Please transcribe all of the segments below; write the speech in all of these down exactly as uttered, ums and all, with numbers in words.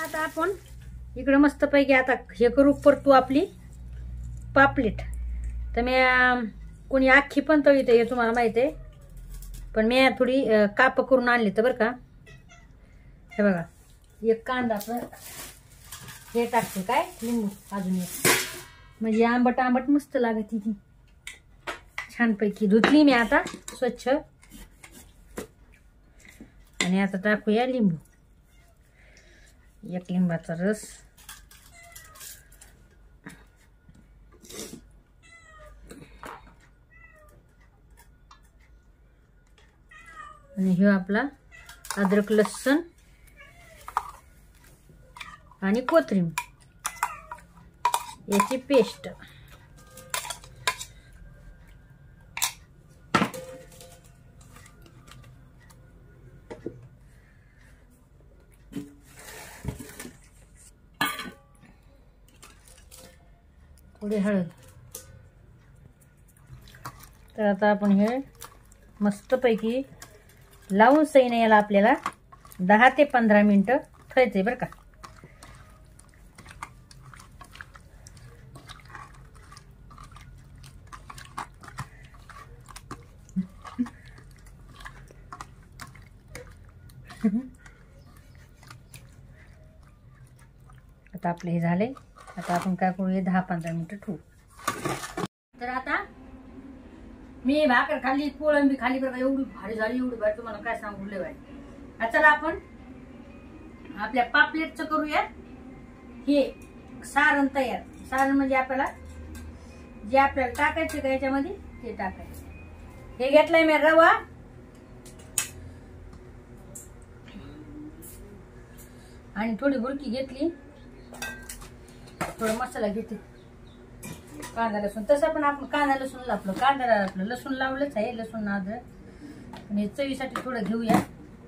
आता आपण इकडे मस्तपैकी आता हे करू परतू आपली पापलेट. तर मी कोणी अख्खी पण तळीते हे तुम्हाला माहिती आहे, पण मी थोडी काप करून आणली तर बरं का. हे बघा एक कांदा पण हे टाकते, काय लिंबू अजून एक, म्हणजे आंबट आंबट मस्त लागते ती. छानपैकी धुतली मी आता स्वच्छ. आणि आता टाकूया लिंबू, एक लिंबाचा रस. आणि हे आपला अद्रक लसूण आणि कोथिंबीर याची पेस्ट. थोडी हळद. तर आता आपण हे मस्तपैकी लावून सई नाही याला आपल्याला दहा ते पंधरा मिनिटं ठेवायचे बरं का. आता आपले हे झाले. आता आपण काय करूया दहा पंधरा मिनिटं ठेवू. तर आता मी भाकर खाल्ली, कोळंबी खाल्ली बरं का, एवढी भारी झाली, एवढी भारी तुम्हाला काय सांगू लय भारी. चला आपण आपल्या पापलेटचं करूया हे सारण तयार. सारण म्हणजे आपल्याला जे आपल्याला टाकायचं का याच्यामध्ये ते टाकायचं. हे घेतलंय मी रवा, आणि थोडी बुरकी घेतली, थोडा मसाला घेते, कांदा लसूण. तसं पण आपण कांदा लसूण लावलं, कांदा आपलं लसूण लावलंच आहे, लसूण अद्रक. आणि चवीसाठी थोडं घेऊया.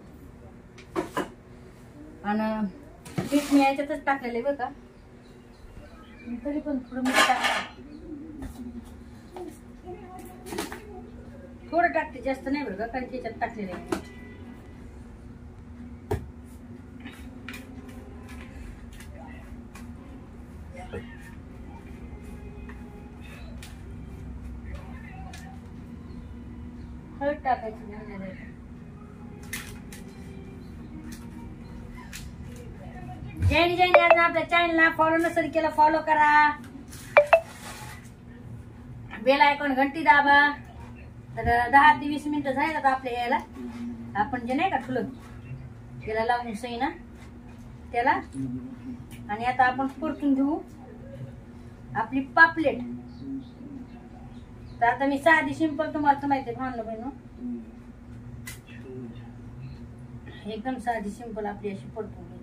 आणि पीठ मी याच्यातच टाकलेलं आहे बरं का, तरी पण थोडं मीठ टाक, थोडं टाकते, जास्त नाही बरं का, कारण त्याच्यात टाकलेलं आहे. हळद टाकायची. ज्यांनी ज्यांनी आज आपल्या चॅनलला फॉलो नसेल केलं फॉलो करा, बेल आयकॉन घंटी दाबा. तर दहा ते वीस मिनिटं झाले आता आपल्या यायला. आपण जे नाही का ठुलं त्याला लावून सई ना त्याला. आणि आता आपण परतून घेऊ आपली पापलेट. तर आता मी साधी सिंपल, तुम्हाला तर माहिती आहे भावना बहिण, एकदम साधी सिंपल आपली अशी परतून घेते.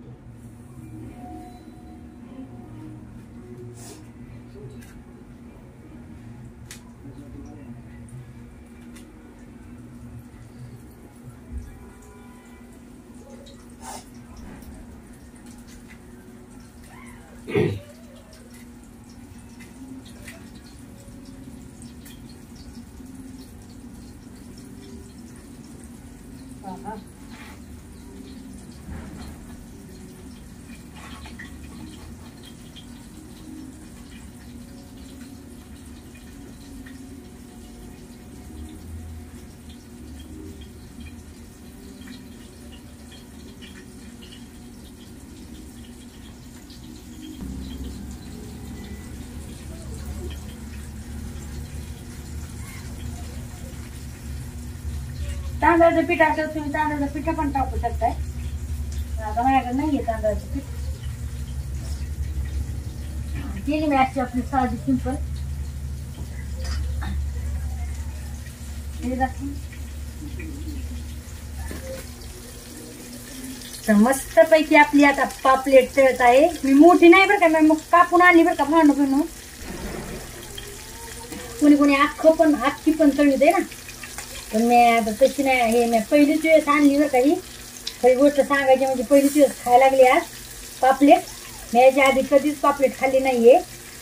तांदळाचं पीठ असलं तुम्ही तांदळाचं पीठ पण टाकू शकताय. आता माझ्याकडे नाहीये तांदळाचं पीठ. केली मी अशी आपली साधी सिंपल. तर मस्त पैकी आपली आता पापलेट तळत आहे. मी मोठी नाही बरं का, मी मग कापून आणली बरं का भांड बनवून. कोणी कोणी अख्खं पण अख्खी पण तळी दे ना, पण मी आता तशी नाही. हे मी पहिलीच वेळेस आणली बरं का, ही खरी गोष्ट सांगायची म्हणजे पहिलीच वेळेस खायला लागली आज पापलेट. मी याच्या आधी कधीच पापलेट खाल्ली नाहीये,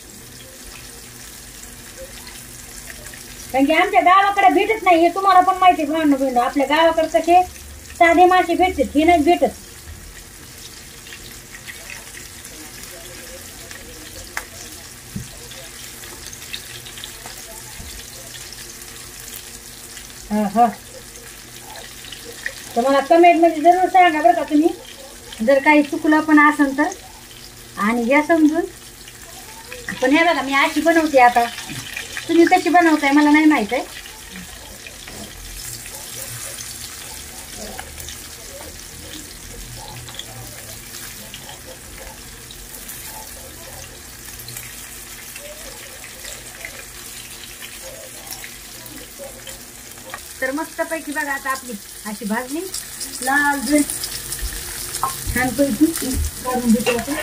कारण की आमच्या गावाकडे भेटत नाही. हे तुम्हाला पण माहिती आहे भांडण बहिण, आपल्या गावाकडे कसे साधे मासे भेटतात, हे नाही भेटत. हा हा तर मला कमेंट मध्ये जरूर सांगा बरं का तुम्ही, जर काही चुकलं पण असेल तर. आणि घ्या समजून. पण हे बघा मी अशी बनवते, आता तुम्ही कशी बनवताय मला नाही माहित आहे. तर मस्त पैकी बघा आता आपली अशी भाजली लाल झुल छान पैकी काढून घेतो आपण.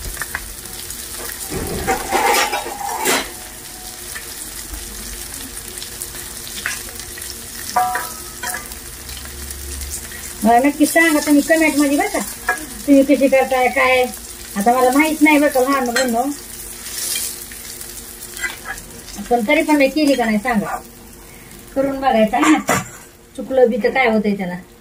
मला नक्की सांगा तुम्ही कमेंट मध्ये बरं का, तुम्ही कशी करताय काय. आता मला माहित नाही बरं का लहान बनव, पण तरी पण मी केली का नाही सांगा. करून बघायचं आहे ना, चुकलं बी तर काय होतंय त्याला.